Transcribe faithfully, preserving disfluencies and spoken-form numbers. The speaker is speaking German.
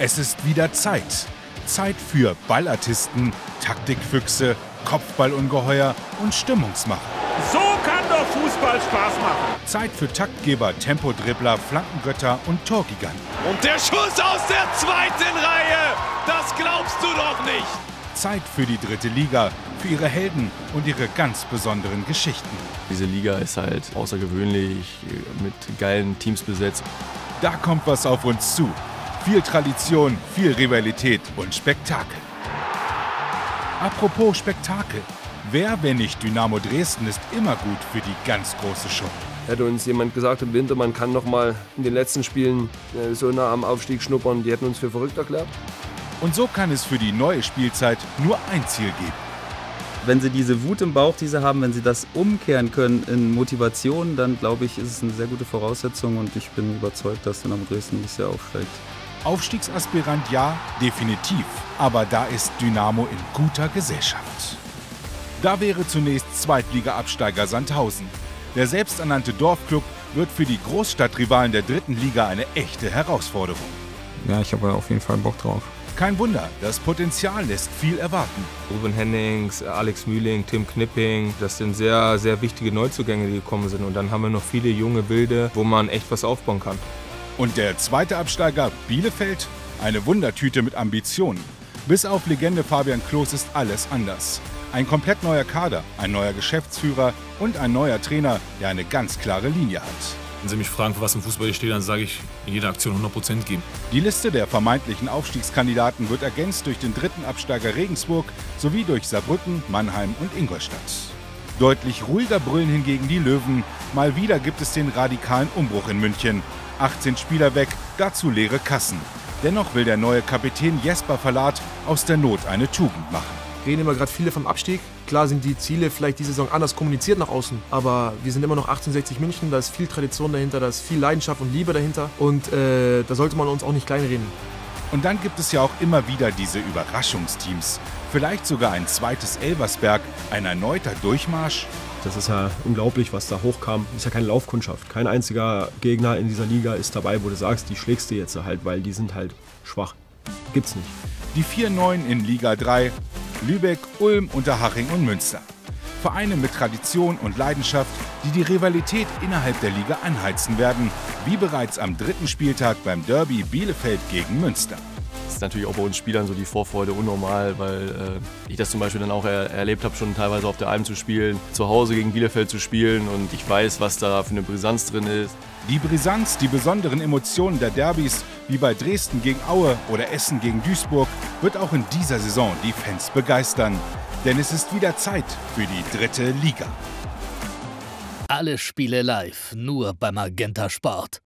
Es ist wieder Zeit. Zeit für Ballartisten, Taktikfüchse, Kopfballungeheuer und Stimmungsmacher. So kann doch Fußball Spaß machen. Zeit für Taktgeber, Tempodribbler, Flankengötter und Torgiganten. Und der Schuss aus der zweiten Reihe, das glaubst du doch nicht. Zeit für die dritte Liga, für ihre Helden und ihre ganz besonderen Geschichten. Diese Liga ist halt außergewöhnlich, mit geilen Teams besetzt. Da kommt was auf uns zu. Viel Tradition, viel Rivalität und Spektakel. Apropos Spektakel. Wer, wenn nicht Dynamo Dresden, ist immer gut für die ganz große Show. Hätte uns jemand gesagt im Winter, man kann noch mal in den letzten Spielen äh, so nah am Aufstieg schnuppern, die hätten uns für verrückt erklärt. Und so kann es für die neue Spielzeit nur ein Ziel geben. Wenn sie diese Wut im Bauch, die sie haben, wenn sie das umkehren können in Motivation, dann glaube ich, ist es eine sehr gute Voraussetzung und ich bin überzeugt, dass Dynamo Dresden nächstes Jahr aufsteigt. Aufstiegsaspirant ja, definitiv. Aber da ist Dynamo in guter Gesellschaft. Da wäre zunächst Zweitliga-Absteiger Sandhausen. Der selbsternannte Dorfclub wird für die Großstadtrivalen der dritten Liga eine echte Herausforderung. Ja, ich habe auf jeden Fall Bock drauf. Kein Wunder, das Potenzial lässt viel erwarten. Ruben Hennings, Alex Mühling, Tim Knipping, das sind sehr, sehr wichtige Neuzugänge, die gekommen sind. Und dann haben wir noch viele junge Wilde, wo man echt was aufbauen kann. Und der zweite Absteiger Bielefeld? Eine Wundertüte mit Ambitionen. Bis auf Legende Fabian Klos ist alles anders. Ein komplett neuer Kader, ein neuer Geschäftsführer und ein neuer Trainer, der eine ganz klare Linie hat. Wenn Sie mich fragen, für was im Fußball ich stehe, dann sage ich, in jeder Aktion hundert Prozent geben. Die Liste der vermeintlichen Aufstiegskandidaten wird ergänzt durch den dritten Absteiger Regensburg sowie durch Saarbrücken, Mannheim und Ingolstadt. Deutlich ruhiger brüllen hingegen die Löwen. Mal wieder gibt es den radikalen Umbruch in München. achtzehn Spieler weg, dazu leere Kassen. Dennoch will der neue Kapitän Jesper Verlat aus der Not eine Tugend machen. Reden immer gerade viele vom Abstieg. Klar sind die Ziele vielleicht diese Saison anders kommuniziert nach außen, aber wir sind immer noch achtzehnhundertsechzig München, da ist viel Tradition dahinter, da ist viel Leidenschaft und Liebe dahinter und äh, da sollte man uns auch nicht kleinreden. Und dann gibt es ja auch immer wieder diese Überraschungsteams. Vielleicht sogar ein zweites Elversberg, ein erneuter Durchmarsch. Das ist ja unglaublich, was da hochkam. Das ist ja keine Laufkundschaft. Kein einziger Gegner in dieser Liga ist dabei, wo du sagst, die schlägst du jetzt halt, weil die sind halt schwach. Gibt's nicht. Die vier Neuen in Liga drei. Lübeck, Ulm, Unterhaching und Münster. Vereine mit Tradition und Leidenschaft, die die Rivalität innerhalb der Liga anheizen werden, wie bereits am dritten Spieltag beim Derby Bielefeld gegen Münster. Das ist natürlich auch bei uns Spielern so die Vorfreude unnormal, weil äh, ich das zum Beispiel dann auch er erlebt habe, schon teilweise auf der Alm zu spielen, zu Hause gegen Bielefeld zu spielen und ich weiß, was da für eine Brisanz drin ist. Die Brisanz, die besonderen Emotionen der Derbys, wie bei Dresden gegen Aue oder Essen gegen Duisburg, wird auch in dieser Saison die Fans begeistern. Denn es ist wieder Zeit für die dritte Liga. Alle Spiele live, nur beim Magenta Sport.